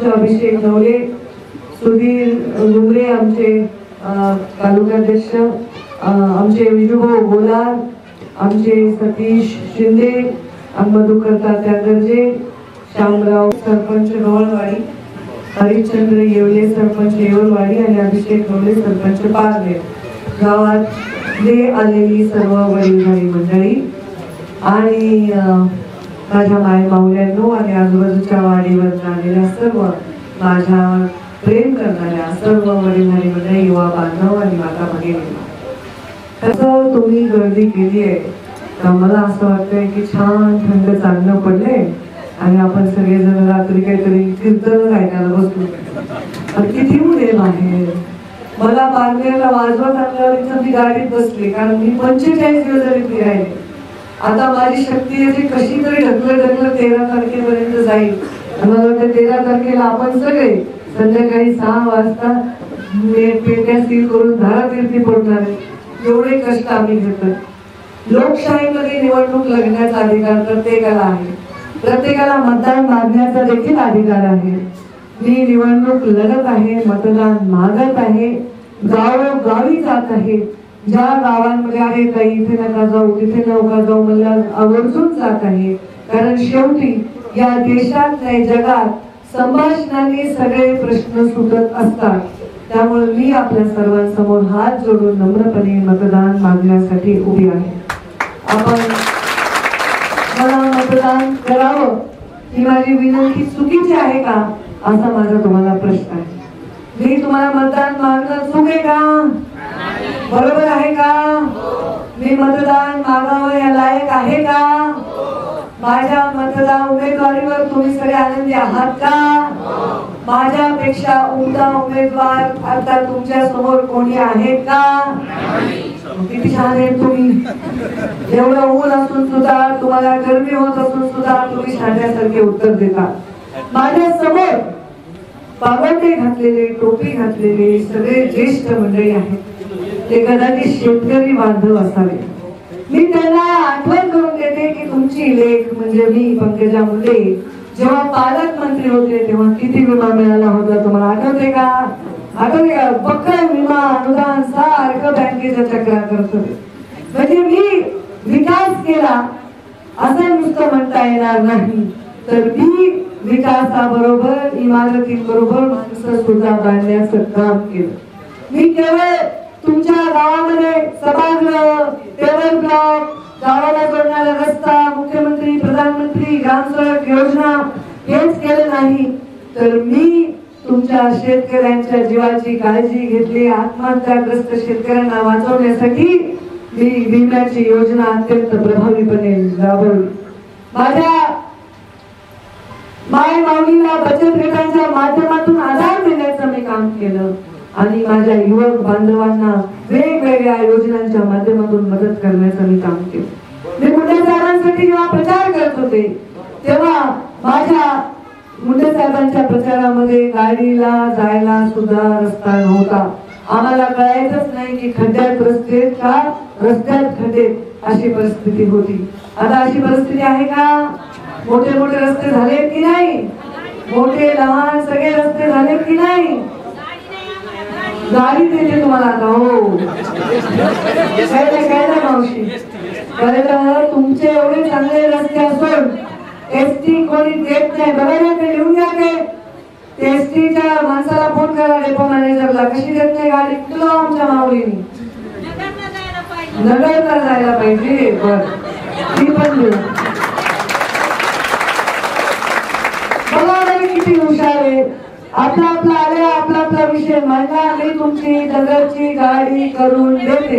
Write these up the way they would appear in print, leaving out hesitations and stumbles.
आमचे अभिषेक नवले, सुधीर डुंगरे आमचे तालुकाध्यक्ष, आमचे विजूभाऊ गोलार, आमचे सतीश शिंदे, मधुकर त्यागर्जे, श्यामराव सरपंच गवळवाडी, हरिश्चंद्र येवले सरपंच येवलवाडी आणि अभिषेक नवले सरपंच पारनेर गावातले आलेली सर्व वडीलधारी मंडळी आणि माझ्या माय माऊल्यांनो आणि आजूबाजूच्या वाडीवर आलेल्या सर्व माझ्या प्रेम करणाऱ्या सर्व वडीलधारी मंडळी, युवा बांधव आणि माता भगिनी, तसं तुम्ही गर्दी केली आहे तर मला असं वाटतंय की छान थंड चांगलं पडलंय आणि आपण सगळेजण रात्री काहीतरी कीर्तन ऐकायला बसलो. किती मुले बाहेर मला पारनेरला वाजवत आणल्यावर इथं मी गाडीत बसले, कारण मी 45 दिवस जरी फिरायले. आता माझी शक्ती आहे कशी तरी ढकलत 13 तारखेपर्यंत जाईल. मला वाटतं 13 तारखेला आपण सगळे संध्याकाळी 6 वाजता पेट्या सील करून धारातीर्थी पडणार आहे. एवढे कष्ट आम्ही घेतो. लोकशाहीमध्ये निवडणूक लढण्याचा अधिकार प्रत्येकाला आहे, प्रत्येकाला मतदान मागण्याचा देखील अधिकार आहे. मी निवडणूक लढत आहे, मतदान मागत आहे, गावोगावी जात आहे. ज्या गावांमध्ये आहे ताई इथे नका जाऊ तिथे नका जाऊ मला आवर्जून जात आहे, कारण शेवटी या देशात नाही जगात संभाषणाने सगळे प्रश्न सुटत असतात. त्यामुळे मी आपल्या सर्वांसमोर हात जोडून नम्रपणे मतदान मागण्यासाठी उभी आहे. आपण मला मतदान करावं ही माझी विनंती चुकीची आहे का असा माझा तुम्हाला प्रश्न आहे. मी तुम्हाला मतदान मागणं चूक आहे का? बरोबर आहे का? मी मतदान मागावं या लायक आहे का? माझ्या मतदान उमेदवारीवर तुम्ही सगळे आनंदी आहात का? माझ्यापेक्षा उमदा उमेदवार आता तुमच्या समोर कोणी आहे का? किती छान आहे तुम्ही. एवढं ऊन असून सुद्धा तुम्हाला गरमी होत असून सुद्धा तुम्ही शाण्यासारखे उत्तर देता. माझ्या समोर पागोटे घातलेले टोपी घातलेले सगळे ज्येष्ठ मंडळी आहेत. ते कदाचित शेतकरी बांधव असावे. मी त्यांना आठवण करून देते की तुमची लेख म्हणजे मी पंकजा मुंडे जेव्हा पालकमंत्री होते तेव्हा किती विमा मिळाला होता तुम्हाला आठवते का? आठवते का? बक्कळ विमा अनुदान सारखं बँकेच्या चक्रा करतो. म्हणजे मी विकास केला असं नुसतं म्हणता येणार नाही, तर मी विकासाबरोबर इमारतींबरोबर माणसं सुद्धा बांधण्याचं काम केलं. मी केवळ तुमच्या गावामध्ये सभागृह, टेबल ब्लॉक, गावाला जोडणारा रस्ता, मुख्यमंत्री प्रधानमंत्री ग्रामसडक योजना हेच केलं नाही, तर मी तुमच्या शेतकऱ्यांच्या जीवाची काळजी घेतली. आत्महत्याग्रस्त शेतकऱ्यांना वाचवण्यासाठी मी विम्याची योजना अत्यंत प्रभावीपणे राबवली. माझ्या माय माऊलीला बचत गटांच्या माध्यमातून आधार देण्याचं मी काम केलं आणि माझ्या युवक बांधवांना वेगवेगळ्या योजनांच्या माध्यमातून मदत करण्याचं मी काम केलं. मी मुंडे साहेबांसाठी जेव्हा प्रचार करत होते तेव्हा माझ्या मुंडे साहेबांच्या प्रचारामध्ये गाडीला जायला सुद्धा रस्ता नव्हता. आम्हाला कळायचंच नाही की खड्ड्यात रस्ते का रस्त्यात खड्डे अशी परिस्थिती होती. आता अशी परिस्थिती आहे का? मोठे मोठे रस्ते झालेत की नाही? मोठे लहान सगळे रस्ते झालेत की नाही? गाडी देते तुम्हाला आता. हो काय मावशी कळलं. तुमचे एवढे चांगले रस्ते असून एसटी कोणी देत नाही. बघा ते लिहून घ्या. ते एसटीच्या माणसाला फोन करा डेपो मॅनेजरला, कशी देत नाही गाडी. तुला आमच्या माऊलीने नगरला जायला पाहिजे. बर ती पण देऊ. बघा किती हुशार आहे. आपला आपला आल्या आपला आपला विषय मांडला. मी तुमची नगरची गाडी करून देते.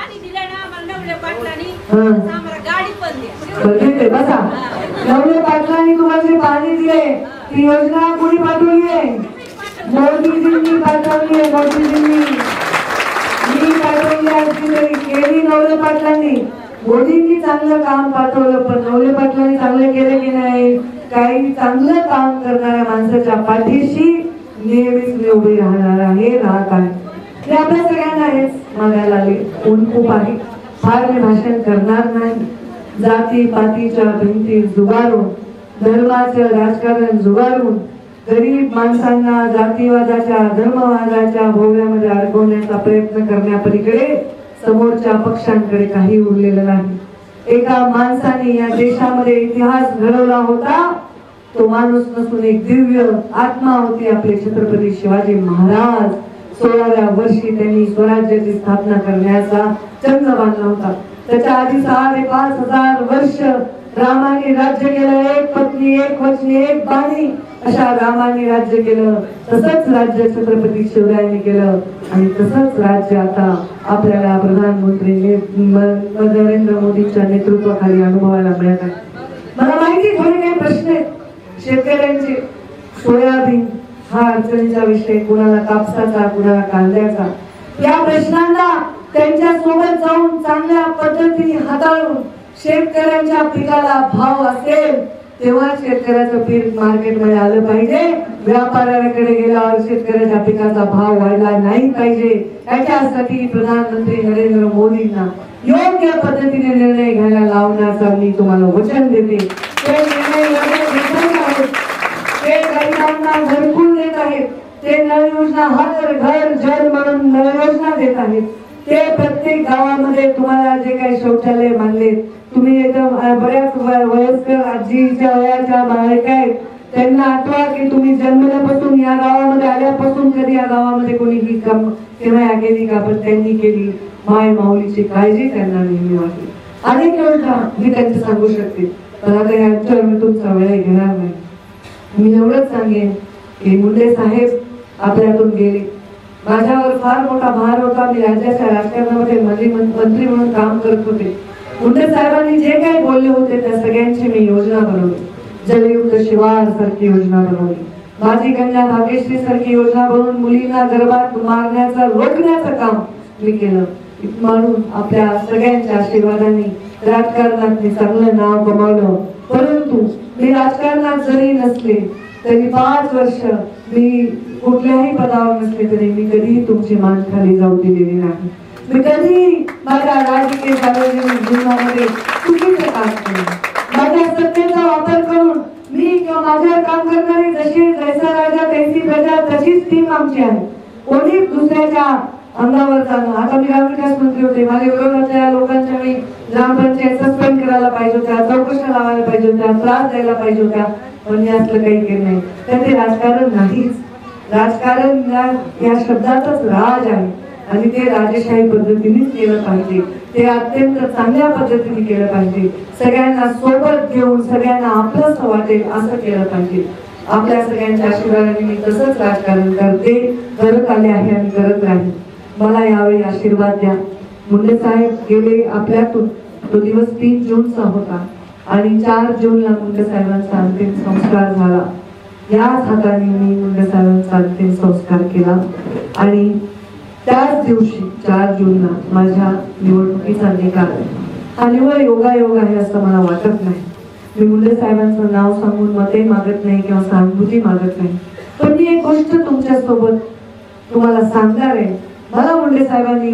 बसा नवले पाटलांनी तुम्हाला पाणी दिले ती योजना कोणी पाठवली आहे? मोदीजींनी पाठवली आहे. मोदीजींनी मी पाठवली आहे केली नवले पाटलांनी. मोदींनी चांगलं काम पाठवलं पण नवले पाटलांनी चांगलं केलं की नाही? काही चांगलं काम करणाऱ्या माणसाच्या पाठीशी नेहमीच मी उभी राहणार आहे, राहत आहे. हे आपल्या सगळ्यांना हेच मागायला लागले. ऊन खूप आहे. फार मी भाषण करणार नाही. जाती पातीच्या भिंती जुगारून, धर्माचं राजकारण जुगारून गरीब माणसांना जातीवादाच्या धर्मवादाच्या भोवऱ्यामध्ये अडकवण्याचा प्रयत्न करण्यापलीकडे समोरच्या पक्षांकडे काही उरलेलं नाही. एका माणसाने या देशामध्ये इतिहास घडवला होता. तो माणूस नसून एक दिव्य आत्मा होती आपले छत्रपती शिवाजी महाराज. 16व्या वर्षी त्यांनी स्वराज्याची स्थापना करण्याचा चंग बांधला होता. त्याच्या आधी 5,500 वर्ष रामाने राज्य केलं. एक पत्नी, एक वचनी, एक बाणी अशा रामाने राज्य केलं. तसंच राज्य छत्रपती शिवरायांनी केलं आणि तसंच राज्य आता आपल्याला प्रधानमंत्री नरेंद्र मोदींच्या नेतृत्वाखाली अनुभवायला मिळत आहे. मला माहिती थोडे काही प्रश्न आहेत शेतकऱ्यांचे. सोयाबीन हा अडचणीचा विषय, कुणाला कापसाचा, कुणाला कांद्याचा. या प्रश्नांना त्यांच्या सोबत जाऊन चांगल्या पद्धतीने हाताळून शेतकऱ्यांच्या पिकाला भाव असेल तेव्हा शेतकऱ्याचं पीक मार्केटमध्ये आलं पाहिजे. व्यापाऱ्याकडे गेल्यावर शेतकऱ्याच्या पिकाचा भाव वाढला नाही पाहिजे. याच्यासाठी प्रधानमंत्री नरेंद्र मोदींना योग्य पद्धतीने निर्णय घ्यायला लावण्याचं मी तुम्हाला वचन देते. ते निर्णय ते गरिबांना घरकुल देत आहेत. ते नळ योजना, हर घर जल म्हणून नळ योजना देत आहेत. ते प्रत्येक गावामध्ये तुम्हाला जे काही शौचालय बांधले, तुम्ही एकदम बऱ्याच वयस्कर आजीच्या वयाच्या बायका आहेत त्यांना आठवा की तुम्ही जन्मल्यापासून या गावामध्ये आल्यापासून कधी या गावामध्ये कोणी ही काम केव्हा केली का? पण त्यांनी केली. माय माऊलीची काळजी त्यांना नेहमी वाटली. अनेक योजना मी त्यांचे सांगू शकते, पण आता यांच्यावर मी तुमचा वेळ घेणार नाही. मी एवढंच सांगेन की मुंडे साहेब आपल्यातून गेले. माझ्यावर फार मोठा भार होता. मी राज्याच्या राजकारणामध्ये मंत्री म्हणून काम करत होते. मुंडे साहेबांनी जे काही बोलले होते त्या सगळ्यांची मी योजना बनवली. जलयुक्त शिवार सारखी योजना बनवली. माझी कन्या भाग्यश्री सारखी योजना बनवून मुलींना गर्भात मारण्याचं रोखण्याचं काम मी केलं. म्हणून आपल्या सगळ्यांच्या आशीर्वादाने राजकारणात मी चांगलं नाव कमावलं. परंतु मी राजकारणात जरी नसले तरी 5 वर्ष मी कुठल्याही पदावर नसले तरी मी कधीही तुमची मान खाली जाऊ दिलेली नाही. मी कधी माझ्या राजकीय सार्वजनिक जीवनामध्ये चुकीचं काम केलं. माझ्या सत्तेचा वापर करून मी किंवा माझ्यावर काम करणारे जैसा राजा तैसी प्रजा तशीच टीम आमची आहे. कोणी दुसऱ्याच्या अंगावर जाणं. आता मी ग्रामविकास मंत्री होते. माझ्या विरोधातल्या लोकांच्या मी ग्रामपंचायत सस्पेंड करायला पाहिजे होत्या, चौकशा लावायला पाहिजे होत्या, त्रास द्यायला पाहिजे होत्या, पण मी असलं काही केलं नाही. तर ते राजकारण नाहीच. राजकारण या शब्दातच राज आहे आणि ते राजशाही पद्धतीनेच केलं पाहिजे. ते अत्यंत चांगल्या पद्धतीने केलं पाहिजे. सगळ्यांना सोबत घेऊन सगळ्यांना आपलंच वाटेल असं केलं पाहिजे. आपल्या सगळ्यांच्या आशीर्वादाने मी तसंच राजकारण करते, करत आले आहे आणि करत राहील. मला यावेळी आशीर्वाद द्या. मुंडे साहेब गेले आपल्यातून. तो दिवस 3 जूनचा होता आणि 4 जूनला मुंडे साहेबांचा अंतिम संस्कार झाला. याच हाताने मी मुंडे साहेबांचा अंतिम संस्कार केला आणि त्याच दिवशी 4 जूनला माझ्या निवडणुकीचा निकाल. हा निवड योगायोग आहे असं मला वाटत नाही. मी मुंडे साहेबांचं नाव सांगून मते मागत नाही किंवा सहानुभूती मागत नाही, पण मी एक गोष्ट तुमच्या सोबत तुम्हाला सांगणार आहे. मला मुंडे साहेबांनी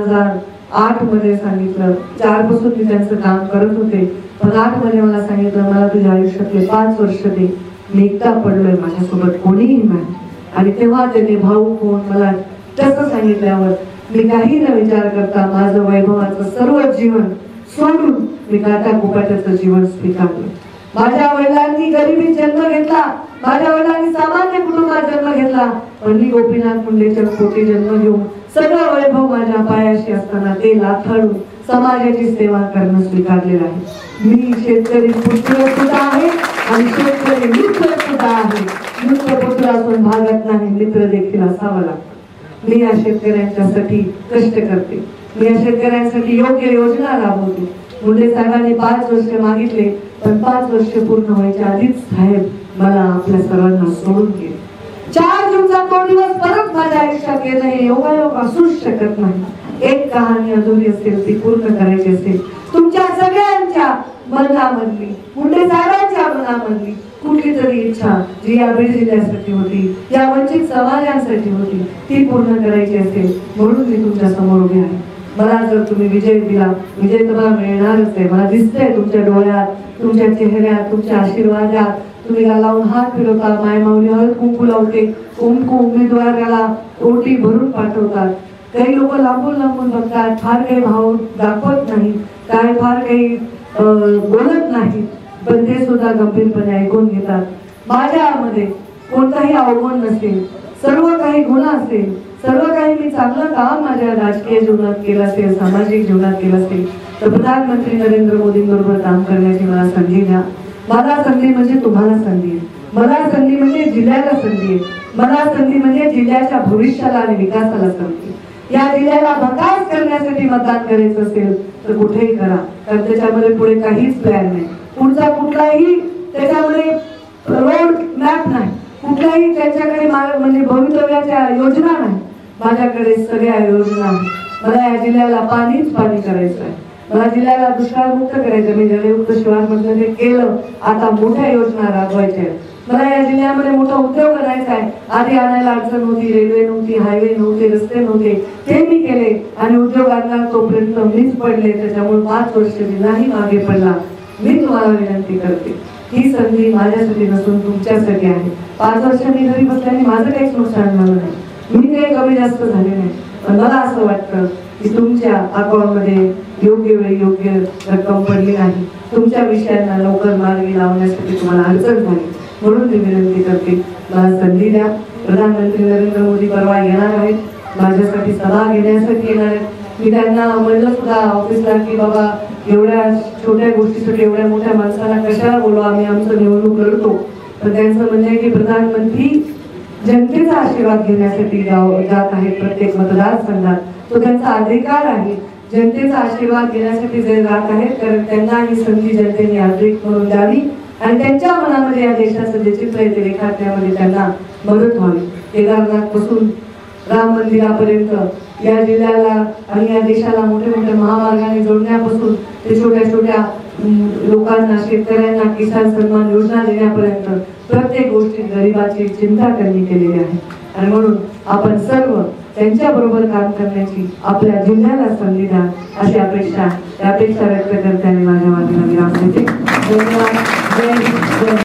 2008 मध्ये सांगितलं. 4 पासून मी त्यांचं काम करत होते, पण 8 मध्ये मला सांगितलं मला तुझ्या आयुष्यातले 5 वर्ष दे. मी एकटा पडलोय, माझ्यासोबत कोणीही नाही. आणि तेव्हा त्याने भाऊ कोण मला तसं सांगितल्यावर मी काही न विचार करता माझं वैभवाचं सर्व जीवन सोडून मी काटा कुपाट्याचं जीवन स्वीकारलं. माझ्या वडिलांनी गरिबीत जन्म घेतला. माझ्या वडिलांनी सामान्य कुटुंबात जन्म घेतला, पण मी गोपीनाथ मुंडेच्या पोटी जन्म घेऊन सगळं वैभव माझ्या पायाशी असताना ते लाथाळून समाजाची सेवा करणं स्वीकारलेलं आहे. मी शेतकरी पुत्र सुद्धा आहे आणि शेतकरी मित्र सुद्धा आहे. मित्र पुत्र असून भागत नाही, मित्र देखील असावा लागतो. मी या शेतकऱ्यांच्यासाठी कष्ट करते. मी या शेतकऱ्यांसाठी योग्य योजना राबवते. मुंडे साहेबांनी 5 वर्ष मागितले, पण 5 वर्ष पूर्ण व्हायच्या आधीच साहेब मला आपल्या सर्वांना सोडून गेले. 4 जूनचा तो दिवस परत माझ्या आयुष्यात येणं हे योगायोग असूच शकत नाही. एक कहाणी अधुरी असेल ती पूर्ण करायची असेल. तुमच्या सगळ्यांच्या मनामधली, मुंडे साहेबांच्या मनामधली कुठली तरी इच्छा जी या बीड जिल्ह्यासाठी होती, या वंचित समाजासाठी होती, ती पूर्ण करायची असेल म्हणून मी तुमच्या समोर उभी आहे. मला जर तुम्ही विजय दिला, विजय तुम्हाला मिळणारच आहे. मला दिसतंय तुमच्या डोळ्यात, तुमच्या चेहऱ्यात, तुमच्या आशीर्वादात, तुम्ही लावून हात फिरवता, मायमाऊली हळद कुंकू लावते, उमेदवाराला ओटी भरून पाठवतात. काही लोक लांबून लांबून बघतात, फार काही भाव दाखवत नाही, काय फार काही बोलत नाही, पण ते सुद्धा गंभीरपणे ऐकून घेतात. माझ्यामध्ये कोणताही अवगुण नसेल, सर्व काही गुण असेल, सर्व काही मी चांगलं काम माझ्या राजकीय जीवनात केलं असेल, सामाजिक जीवनात केलं असेल, तर प्रधानमंत्री नरेंद्र मोदींबरोबर काम करण्याची मला संधी द्या. मला संधी म्हणजे तुम्हाला संधी, मला संधी म्हणजे जिल्ह्याला संधी, मला संधी म्हणजे जिल्ह्याच्या भविष्याला आणि विकासाला संधी. या जिल्ह्याला भकास करण्यासाठी मतदान करायचं असेल तर कुठेही करा, कारण त्याच्यामध्ये पुढे काहीच प्लॅन नाही, पुढचा कुठलाही त्याच्यामध्ये रोड मॅप नाही, कुठलाही त्यांच्याकडे म्हणजे भवितव्याच्या योजना नाही. माझ्याकडे सगळ्या योजना आहेत. मला या जिल्ह्याला पाणीच पाणी करायचं आहे, मला जिल्ह्याला दुष्काळमुक्त करायचं. मी जलयुक्त शिवार म्हटलं ते केलं, आता मोठ्या योजना राबवायच्या आहेत. मला या जिल्ह्यामध्ये मोठा उद्योग करायचा आहे. आधी आणायला अडचण होती, रेल्वे नव्हती, हायवे नव्हते, रस्ते नव्हते, ते मी केले आणि उद्योग आणणार तोपर्यंत मीच पडले. त्याच्यामुळे 5 वर्ष मी नाही मागे पडला. मी तुम्हाला विनंती करते, ही संधी माझ्यासाठी नसून तुमच्यासाठी आहे. 5 वर्ष मी घरी बसल्याने माझं काहीच नुकसान झालं नाही, मी काही कमी जास्त झाले नाही, पण मला असं वाटतं की तुमच्या अकाउंटमध्ये योग्य वेळी योग्य रक्कम पडली नाही, तुमच्या विषयांना लवकर मार्गी लावण्यासाठी तुम्हाला अडचण झाली. म्हणून मी विनंती करते, मला संधी द्या. प्रधानमंत्री नरेंद्र मोदी परवा येणार आहेत, माझ्यासाठी सभा घेण्यासाठी येणार आहेत. मी त्यांना म्हणलं सुद्धा ऑफिसला की बाबा एवढ्या छोट्या गोष्टीसाठी एवढ्या मोठ्या माणसाला कशाला बोलवा, आम्ही आमचं निवडणूक लढतो. पण त्यांचं म्हणणं आहे की प्रधानमंत्री जनतेचा आशीर्वाद घेण्यासाठी जात आहेत प्रत्येक मतदारसंघात, तो त्यांचा अधिकार आहे. जनतेचा आशीर्वाद घेण्यासाठी जे जात आहेत, कारण त्यांना ही संधी जनतेने अधिक म्हणून द्यावी आणि त्यांच्या मनामध्ये या देशाचं जे चित्र आहे ते रेखाटण्यामध्ये त्यांना मदत व्हावी. केदारनाथ पासून राम मंदिरापर्यंत या जिल्ह्याला आणि या देशाला मोठ्या मोठ्या महामार्गाने जोडण्यापासून ते छोट्या छोट्या लोकांना, शेतकऱ्यांना किसान सन्मान योजना देण्यापर्यंत प्रत्येक गोष्टीत गरिबाची चिंता त्यांनी केलेली आहे. आणि म्हणून आपण सर्व त्यांच्या बरोबर काम करण्याची आपल्या जिल्ह्याला संधी द्या अशी अपेक्षा व्यक्त करते आणि माझ्या मागील विराम देते. धन्यवाद. जय हिंद.